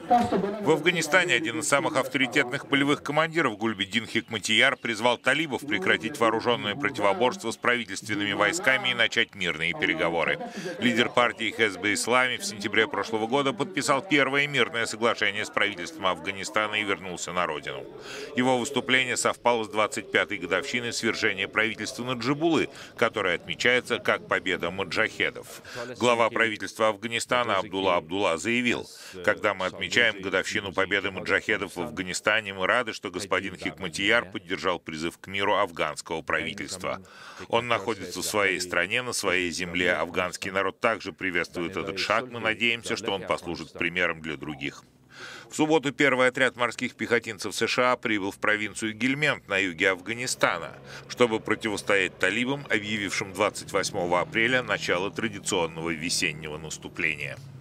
В Афганистане один из самых авторитетных полевых командиров Гульбеддин Хикматияр призвал талибов прекратить вооруженное противоборство с правительственными войсками и начать мирные переговоры. Лидер партии Хезб Ислами в сентябре прошлого года подписал первое мирное соглашение с правительством Афганистана и вернулся на родину. Его выступление совпало с 25-й годовщиной свержения правительства Наджибуллы, которая отмечается как победа маджахедов. Глава правительства Афганистана Абдулла заявил: «Когда мы отмечаем годовщину победы маджахедов в Афганистане, мы рады, что господин Хикматияр поддержал призыв к миру афганского правительства. Он находится в своей стране, на своей земле. Афганский народ также приветствует этот шаг. Мы надеемся, что он послужит примером для других». В субботу первый отряд морских пехотинцев США прибыл в провинцию Гельманд на юге Афганистана, чтобы противостоять талибам, объявившим 28 апреля начало традиционного весеннего наступления.